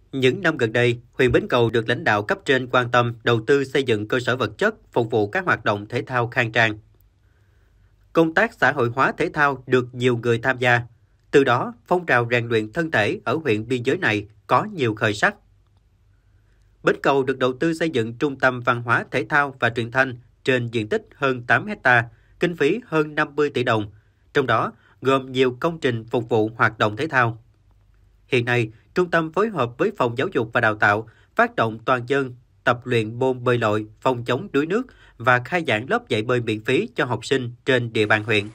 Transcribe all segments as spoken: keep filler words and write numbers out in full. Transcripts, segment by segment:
Những năm gần đây, huyện Bến Cầu được lãnh đạo cấp trên quan tâm đầu tư xây dựng cơ sở vật chất phục vụ các hoạt động thể thao khang trang. Công tác xã hội hóa thể thao được nhiều người tham gia. Từ đó, phong trào rèn luyện thân thể ở huyện biên giới này có nhiều khởi sắc. Bến Cầu được đầu tư xây dựng trung tâm văn hóa thể thao và truyền thanh trên diện tích hơn tám héc ta, kinh phí hơn năm mươi tỷ đồng, trong đó gồm nhiều công trình phục vụ hoạt động thể thao. Hiện nay, trung tâm phối hợp với Phòng Giáo dục và Đào tạo phát động toàn dân tập luyện môn bơi lội, phòng chống đuối nước và khai giảng lớp dạy bơi miễn phí cho học sinh trên địa bàn huyện.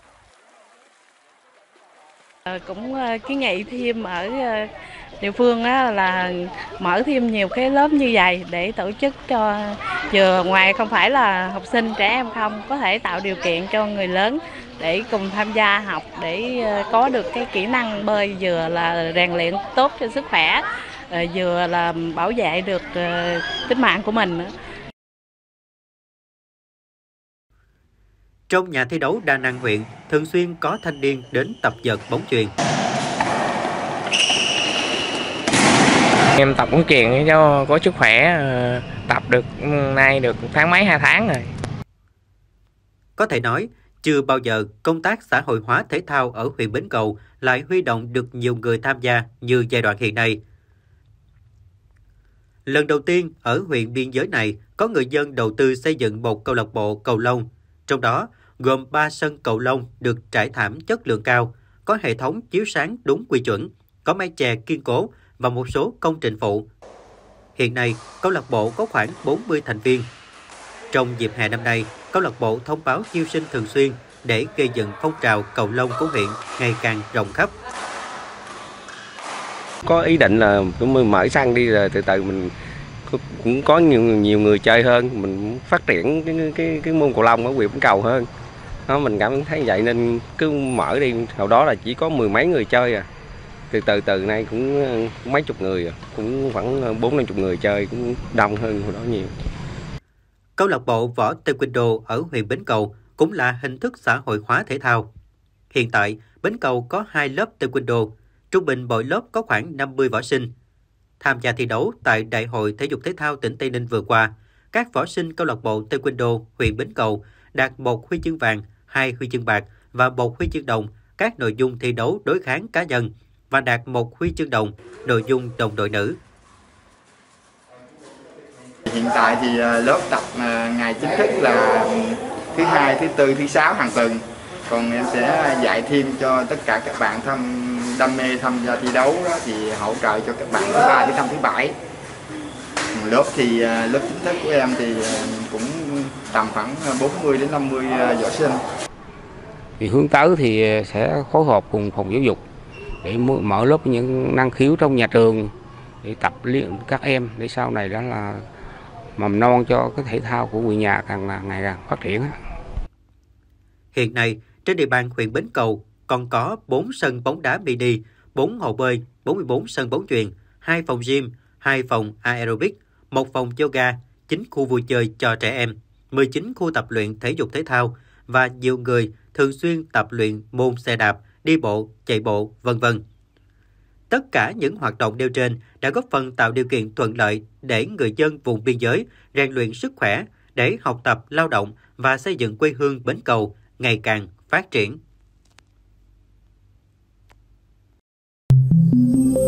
Cũng kiến nghị thêm ở địa phương là mở thêm nhiều cái lớp như vậy để tổ chức cho vừa ngoài không phải là học sinh trẻ em không, có thể tạo điều kiện cho người lớn để cùng tham gia học để có được cái kỹ năng bơi, vừa là rèn luyện tốt cho sức khỏe, vừa là bảo vệ được tính mạng của mình. Trong nhà thi đấu đa năng huyện, thường xuyên có thanh niên đến tập vợt bóng chuyền. Em tập bóng chuyền cho có sức khỏe, tập được nay được tháng mấy hai tháng rồi. Có thể nói, chưa bao giờ công tác xã hội hóa thể thao ở huyện Bến Cầu lại huy động được nhiều người tham gia như giai đoạn hiện nay. Lần đầu tiên ở huyện biên giới này có người dân đầu tư xây dựng một câu lạc bộ cầu lông, trong đó gồm ba sân cầu lông được trải thảm chất lượng cao, có hệ thống chiếu sáng đúng quy chuẩn, có mái chè kiên cố và một số công trình phụ. Hiện nay, câu lạc bộ có khoảng bốn mươi thành viên. Trong dịp hè năm nay, câu lạc bộ thông báo chiêu sinh thường xuyên để gây dựng phong trào cầu lông của huyện ngày càng rộng khắp. Có ý định là cũng mở sân đi rồi từ từ mình cũng có nhiều nhiều người chơi hơn, mình phát triển cái cái cái môn cầu lông ở huyện Bến Cầu hơn. Đó, mình cảm thấy vậy nên cứ mở đi, hồi đó là chỉ có mười mấy người chơi à. Từ từ từ nay cũng mấy chục người, cũng khoảng bốn năm chục người chơi, cũng đông hơn hồi đó nhiều. Câu lạc bộ võ taekwondo ở huyện Bến Cầu cũng là hình thức xã hội hóa thể thao. Hiện tại, Bến Cầu có hai lớp taekwondo, trung bình mỗi lớp có khoảng năm mươi võ sinh. Tham gia thi đấu tại Đại hội Thể dục Thể thao tỉnh Tây Ninh vừa qua, các võ sinh câu lạc bộ taekwondo huyện Bến Cầu đạt một huy chương vàng, hai huy chương bạc và một huy chương đồng các nội dung thi đấu đối kháng cá nhân và đạt một huy chương đồng nội dung đồng đội nữ. Hiện tại thì lớp tập ngày chính thức là thứ hai, thứ tư, thứ sáu hàng tuần. Còn em sẽ dạy thêm cho tất cả các bạn tham đam mê tham gia thi đấu đó, thì hỗ trợ cho các bạn thứ ba, thứ năm, thứ bảy. Lớp thì lớp chính thức của em thì cũng tầm khoảng bốn mươi đến năm mươi võ sinh. Thì hướng tới thì sẽ phối hợp cùng phòng giáo dục để mở lớp những năng khiếu trong nhà trường để tập luyện các em, để sau này đó là mầm non cho cái thể thao của huyện nhà càng là ngày càng phát triển. Hiện nay, trên địa bàn huyện Bến Cầu còn có bốn sân bóng đá mini, bốn hồ bơi, bốn mươi bốn sân bóng chuyền, hai phòng gym, hai phòng aerobic, một phòng yoga, chín khu vui chơi cho trẻ em, mười chín khu tập luyện thể dục thể thao và nhiều người thường xuyên tập luyện môn xe đạp, đi bộ, chạy bộ, vân vân. Tất cả những hoạt động nêu trên đã góp phần tạo điều kiện thuận lợi để người dân vùng biên giới rèn luyện sức khỏe để học tập, lao động và xây dựng quê hương Bến Cầu ngày càng phát triển.